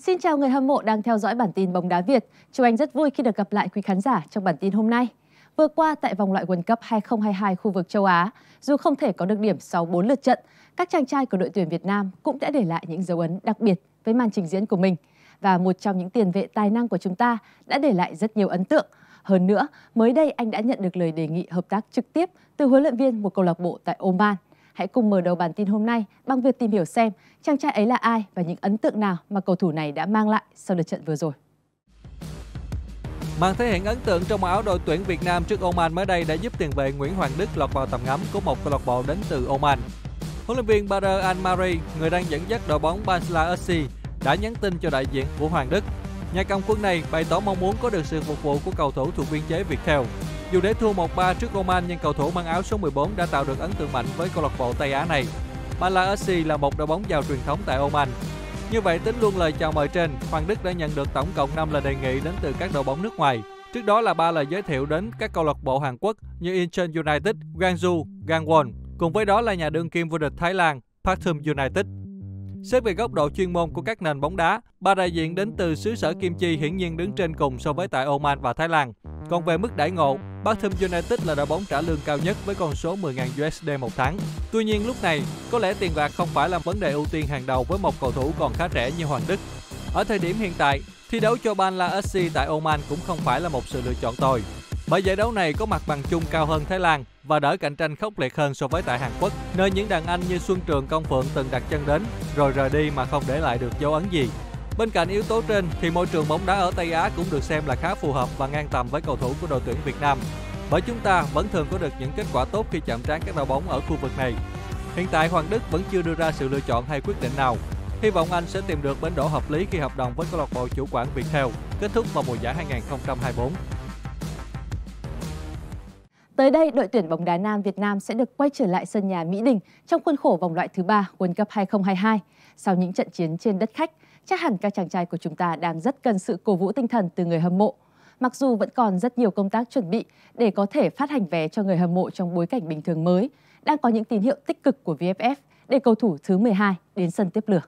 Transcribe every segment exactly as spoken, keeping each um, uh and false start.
Xin chào người hâm mộ đang theo dõi bản tin bóng đá Việt. Chúng Anh rất vui khi được gặp lại quý khán giả trong bản tin hôm nay. Vừa qua tại vòng loại World Cup hai không hai hai khu vực châu Á, dù không thể có được điểm sau bốn lượt trận, các chàng trai của đội tuyển Việt Nam cũng đã để lại những dấu ấn đặc biệt với màn trình diễn của mình. Và một trong những tiền vệ tài năng của chúng ta đã để lại rất nhiều ấn tượng. Hơn nữa, mới đây anh đã nhận được lời đề nghị hợp tác trực tiếp từ huấn luyện viên một câu lạc bộ tại Oman. Hãy cùng mở đầu bản tin hôm nay bằng việc tìm hiểu xem chàng trai ấy là ai và những ấn tượng nào mà cầu thủ này đã mang lại sau lượt trận vừa rồi. Màn thể hiện ấn tượng trong màu áo đội tuyển Việt Nam trước Oman mới đây đã giúp tiền vệ Nguyễn Hoàng Đức lọt vào tầm ngắm của một câu lạc bộ đến từ Oman. Huấn luyện viên Badr Al-Mari, người đang dẫn dắt đội bóng Basla ép xê, đã nhắn tin cho đại diện của Hoàng Đức. Nhà cầm quân này bày tỏ mong muốn có được sự phục vụ của cầu thủ thuộc biên chế Viettel. Dù để thua một ba trước Oman, nhưng cầu thủ mang áo số mười bốn đã tạo được ấn tượng mạnh với câu lạc bộ Tây Á này. Basla ép xê là một đội bóng giàu truyền thống tại Oman. Như vậy, tính luôn lời chào mời trên, Hoàng Đức đã nhận được tổng cộng năm lời đề nghị đến từ các đội bóng nước ngoài. Trước đó là ba lời giới thiệu đến các câu lạc bộ Hàn Quốc như Incheon United, Gwangju, Gangwon. Cùng với đó là nhà đương kim vô địch Thái Lan, Pathum United. Xét về góc độ chuyên môn của các nền bóng đá, ba đại diện đến từ xứ sở Kim Chi hiển nhiên đứng trên cùng so với tại Oman và Thái Lan. Còn về mức đãi ngộ, Pathum United là đội bóng trả lương cao nhất với con số mười nghìn đô la một tháng. Tuy nhiên lúc này, có lẽ tiền bạc không phải là vấn đề ưu tiên hàng đầu với một cầu thủ còn khá trẻ như Hoàng Đức. Ở thời điểm hiện tại, thi đấu cho Basla ép xê tại Oman cũng không phải là một sự lựa chọn tồi. Bởi giải đấu này có mặt bằng chung cao hơn Thái Lan và đỡ cạnh tranh khốc liệt hơn so với tại Hàn Quốc, nơi những đàn anh như Xuân Trường, Công Phượng từng đặt chân đến rồi rời đi mà không để lại được dấu ấn gì. Bên cạnh yếu tố trên thì môi trường bóng đá ở Tây Á cũng được xem là khá phù hợp và ngang tầm với cầu thủ của đội tuyển Việt Nam. Bởi chúng ta vẫn thường có được những kết quả tốt khi chạm trán các đội bóng ở khu vực này. Hiện tại Hoàng Đức vẫn chưa đưa ra sự lựa chọn hay quyết định nào. Hy vọng anh sẽ tìm được bến đỗ hợp lý khi hợp đồng với câu lạc bộ chủ quản Viettel kết thúc vào mùa giải hai không hai tư. Tới đây, đội tuyển bóng đá nam Việt Nam sẽ được quay trở lại sân nhà Mỹ Đình trong khuôn khổ vòng loại thứ ba World Cup hai không hai hai. Sau những trận chiến trên đất khách, chắc hẳn các chàng trai của chúng ta đang rất cần sự cổ vũ tinh thần từ người hâm mộ. Mặc dù vẫn còn rất nhiều công tác chuẩn bị để có thể phát hành vé cho người hâm mộ trong bối cảnh bình thường mới, đang có những tín hiệu tích cực của vê ép ép để cầu thủ thứ mười hai đến sân tiếp lửa.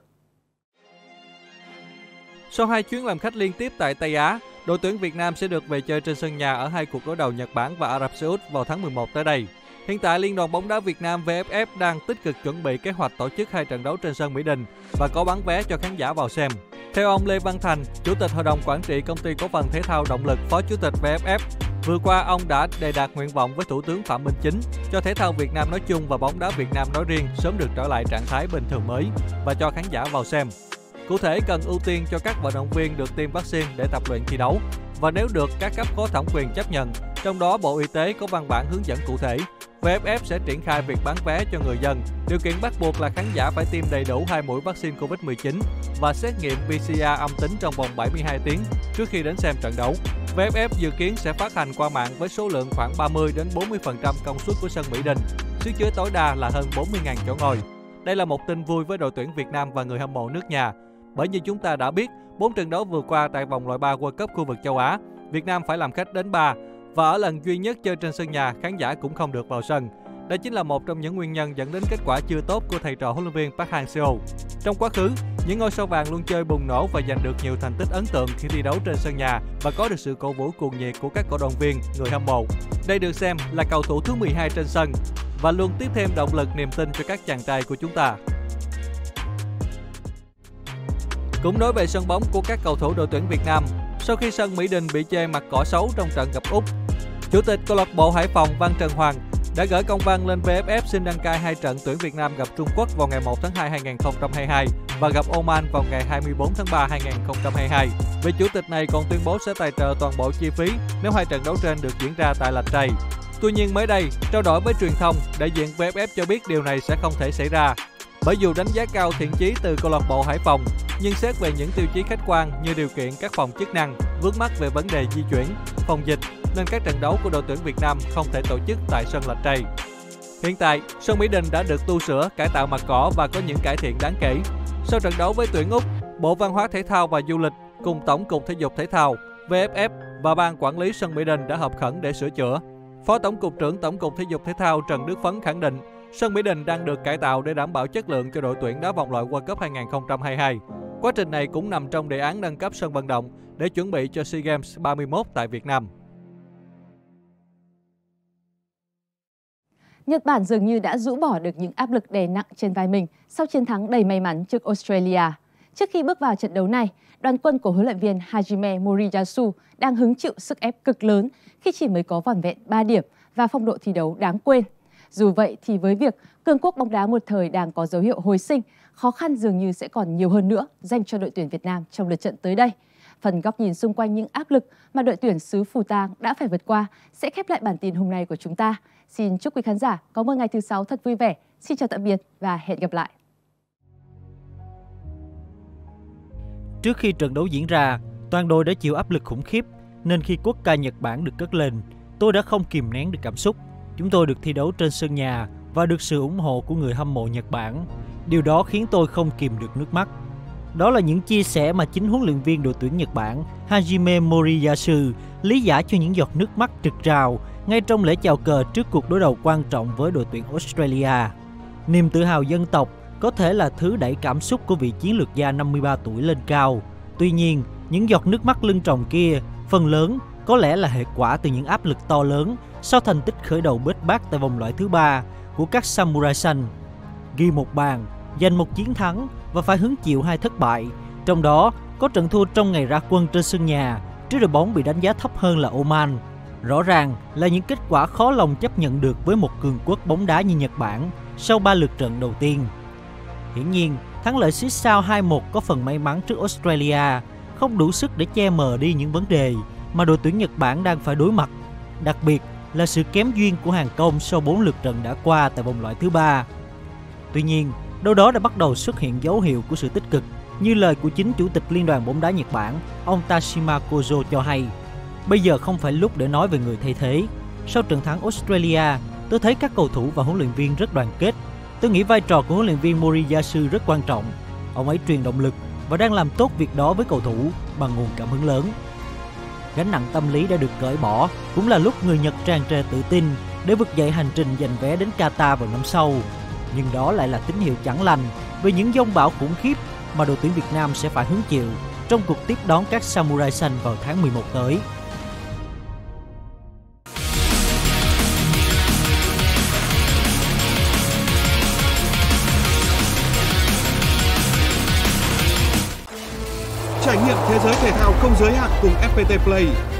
Sau hai chuyến làm khách liên tiếp tại Tây Á, đội tuyển Việt Nam sẽ được về chơi trên sân nhà ở hai cuộc đối đầu Nhật Bản và Ả Rập Xê Út vào tháng mười một tới đây. Hiện tại, Liên đoàn bóng đá Việt Nam vê ép ép đang tích cực chuẩn bị kế hoạch tổ chức hai trận đấu trên sân Mỹ Đình và có bán vé cho khán giả vào xem. Theo ông Lê Văn Thành, Chủ tịch Hội đồng Quản trị Công ty Cổ phần Thể thao Động lực, Phó Chủ tịch vê ép ép, vừa qua ông đã đề đạt nguyện vọng với Thủ tướng Phạm Minh Chính cho thể thao Việt Nam nói chung và bóng đá Việt Nam nói riêng sớm được trở lại trạng thái bình thường mới và cho khán giả vào xem. Cụ thể, cần ưu tiên cho các vận động viên được tiêm vaccine để tập luyện thi đấu và nếu được các cấp có thẩm quyền chấp nhận, trong đó Bộ Y tế có văn bản hướng dẫn cụ thể. vê ép ép sẽ triển khai việc bán vé cho người dân. Điều kiện bắt buộc là khán giả phải tiêm đầy đủ hai mũi vaccine Covid mười chín và xét nghiệm pê xê rờ âm tính trong vòng bảy mươi hai tiếng trước khi đến xem trận đấu. vê ép ép dự kiến sẽ phát hành qua mạng với số lượng khoảng ba mươi đến bốn mươi phần trăm công suất của sân Mỹ Đình, sức chứa tối đa là hơn bốn mươi nghìn chỗ ngồi. Đây là một tin vui với đội tuyển Việt Nam và người hâm mộ nước nhà. Bởi như chúng ta đã biết, bốn trận đấu vừa qua tại vòng loại ba World Cup khu vực châu Á, Việt Nam phải làm khách đến ba và ở lần duy nhất chơi trên sân nhà, khán giả cũng không được vào sân. Đây chính là một trong những nguyên nhân dẫn đến kết quả chưa tốt của thầy trò huấn luyện viên Park Hang-seo. Trong quá khứ, những ngôi sao vàng luôn chơi bùng nổ và giành được nhiều thành tích ấn tượng khi thi đấu trên sân nhà và có được sự cổ vũ cuồng nhiệt của các cổ động viên, người hâm mộ. Đây được xem là cầu thủ thứ mười hai trên sân và luôn tiếp thêm động lực, niềm tin cho các chàng trai của chúng ta. Cũng nói về sân bóng của các cầu thủ đội tuyển Việt Nam, sau khi sân Mỹ Đình bị chê mặt cỏ xấu trong trận gặp Úc, Chủ tịch câu lạc bộ Hải Phòng Văn Trần Hoàng đã gửi công văn lên vê ép ép xin đăng cai hai trận tuyển Việt Nam gặp Trung Quốc vào ngày một tháng hai năm hai không hai hai và gặp Oman vào ngày hai mươi tư tháng ba năm hai không hai hai. Vị chủ tịch này còn tuyên bố sẽ tài trợ toàn bộ chi phí nếu hai trận đấu trên được diễn ra tại Lạch Tray. Tuy nhiên mới đây, trao đổi với truyền thông, đại diện vê ép ép cho biết điều này sẽ không thể xảy ra. Bởi dù đánh giá cao thiện chí từ câu lạc bộ Hải Phòng, nhưng xét về những tiêu chí khách quan như điều kiện các phòng chức năng, vướng mắc về vấn đề di chuyển, phòng dịch, nên các trận đấu của đội tuyển Việt Nam không thể tổ chức tại sân Lạch Tray. Hiện tại, sân Mỹ Đình đã được tu sửa, cải tạo mặt cỏ và có những cải thiện đáng kể. Sau trận đấu với tuyển Úc, Bộ Văn hóa Thể thao và Du lịch cùng Tổng cục Thể dục Thể thao, vê ép ép và Ban quản lý sân Mỹ Đình đã họp khẩn để sửa chữa. Phó Tổng cục trưởng Tổng cục Thể dục Thể thao Trần Đức Phấn khẳng định, sân Mỹ Đình đang được cải tạo để đảm bảo chất lượng cho đội tuyển đá vòng loại World Cup hai không hai hai. Quá trình này cũng nằm trong đề án nâng cấp sân vận động để chuẩn bị cho SEA Games ba mươi mốt tại Việt Nam. Nhật Bản dường như đã rũ bỏ được những áp lực đè nặng trên vai mình sau chiến thắng đầy may mắn trước Australia. Trước khi bước vào trận đấu này, đoàn quân của huấn luyện viên Hajime Moriyasu đang hứng chịu sức ép cực lớn khi chỉ mới có vỏn vẹn ba điểm và phong độ thi đấu đáng quên. Dù vậy thì với việc cường quốc bóng đá một thời đang có dấu hiệu hồi sinh, khó khăn dường như sẽ còn nhiều hơn nữa dành cho đội tuyển Việt Nam trong lượt trận tới đây. Phần góc nhìn xung quanh những áp lực mà đội tuyển xứ Phù Tang đã phải vượt qua sẽ khép lại bản tin hôm nay của chúng ta. Xin chúc quý khán giả có một ngày thứ sáu thật vui vẻ. Xin chào tạm biệt và hẹn gặp lại. Trước khi trận đấu diễn ra, toàn đội đã chịu áp lực khủng khiếp, nên khi quốc ca Nhật Bản được cất lên, tôi đã không kìm nén được cảm xúc. Chúng tôi được thi đấu trên sân nhà và được sự ủng hộ của người hâm mộ Nhật Bản. Điều đó khiến tôi không kìm được nước mắt. Đó là những chia sẻ mà chính huấn luyện viên đội tuyển Nhật Bản Hajime Moriyasu lý giải cho những giọt nước mắt trực trào ngay trong lễ chào cờ trước cuộc đối đầu quan trọng với đội tuyển Australia. Niềm tự hào dân tộc có thể là thứ đẩy cảm xúc của vị chiến lược gia năm mươi ba tuổi lên cao. Tuy nhiên, những giọt nước mắt lưng tròng kia, phần lớn có lẽ là hệ quả từ những áp lực to lớn sau thành tích khởi đầu bết bát tại vòng loại thứ ba của các Samurai xanh. Ghi một bàn, giành một chiến thắng và phải hứng chịu hai thất bại, trong đó có trận thua trong ngày ra quân trên sân nhà trước đội bóng bị đánh giá thấp hơn là Oman. Rõ ràng là những kết quả khó lòng chấp nhận được với một cường quốc bóng đá như Nhật Bản sau ba lượt trận đầu tiên. Hiển nhiên, thắng lợi xít sao hai một có phần may mắn trước Australia không đủ sức để che mờ đi những vấn đề mà đội tuyển Nhật Bản đang phải đối mặt, đặc biệt là sự kém duyên của hàng công sau bốn lượt trận đã qua tại vòng loại thứ ba. Tuy nhiên, đâu đó đã bắt đầu xuất hiện dấu hiệu của sự tích cực, như lời của chính Chủ tịch Liên đoàn bóng đá Nhật Bản, ông Tashima Kozo cho hay. Bây giờ không phải lúc để nói về người thay thế. Sau trận thắng Australia, tôi thấy các cầu thủ và huấn luyện viên rất đoàn kết. Tôi nghĩ vai trò của huấn luyện viên Moriyasu rất quan trọng. Ông ấy truyền động lực và đang làm tốt việc đó với cầu thủ bằng nguồn cảm hứng lớn. Gánh nặng tâm lý đã được cởi bỏ, cũng là lúc người Nhật tràn trề tự tin để vực dậy hành trình giành vé đến Qatar vào năm sau. Nhưng đó lại là tín hiệu chẳng lành về những dông bão khủng khiếp mà đội tuyển Việt Nam sẽ phải hứng chịu trong cuộc tiếp đón các Samurai xanh vào tháng mười một tới. Trải nghiệm thế giới thể thao không giới hạn cùng ép pê tê Play.